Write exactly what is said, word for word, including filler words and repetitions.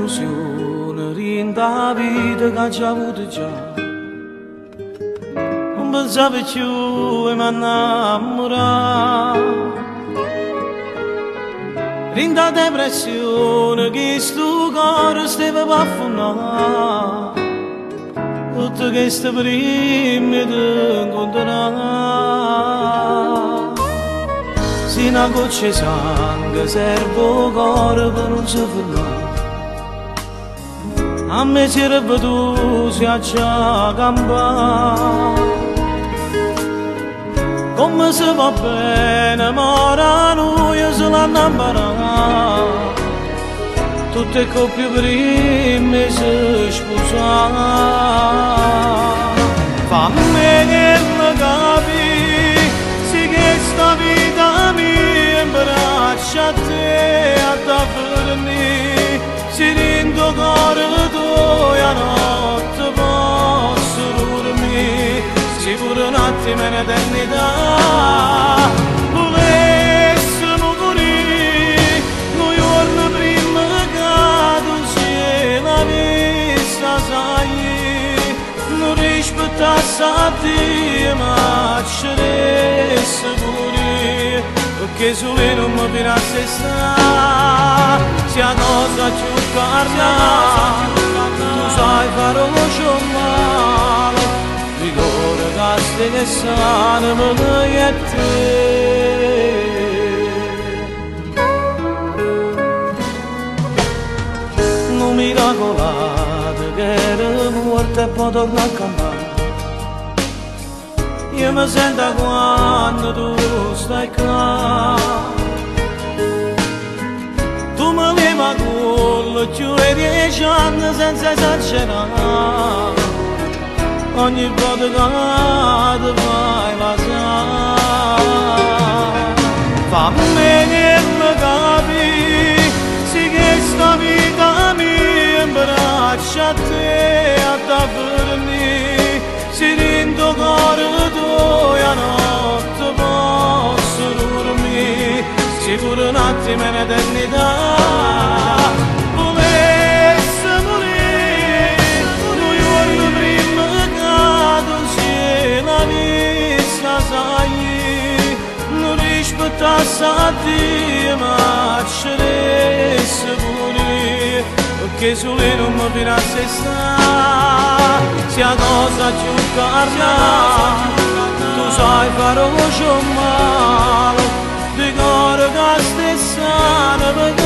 delusione, rinda vita che già avuto già. Non pensavo più e mi innamoravo. Rinda depressione che sto cuore stava per affondare. Tutte queste prime ti incontrare. Se una goccia di sangue serve il cuore per non si fermare. A me sarebbe tu si già campare. Come se va bene, ma ora noi se l'hanno imparato. Tutte coppie prime si sposano. Fammi che mi capi, sì che sta vita mia in braccio a te, a t'affermi. Si rendo cuore tuo e a notte posso dormire. Sicuro un attimo in eternità volessimo morire. Noi giorni prima che tu sia la vista sai. Non rispettassi a te ma ci resti pure. Perché solo non mi pirassi sta. Sia cosa più carna. Tu sai fare lo male. Ricorda che stai che sana me ne a te. Non miracolate che eri morta e poi torna a campare. Io mi sento quando tu stai qua. Tu mi leva con più di dieci anni senza esagerare. Ogni volta che ti fai la sa. Fammi che mi capi, sì che sta vita mia in braccio a te, a t'affermi. Si rendo cuore tuo e a notte posso dormire. Sicuro un attimo in eternità volesse morire. Due giorni prima la vista sai. Non rispettassi a te ma ci resti pure. Perché solo non mi pirassi sta. Sia cosa più carna. Tu sai fare lo male. Ricordo che stessa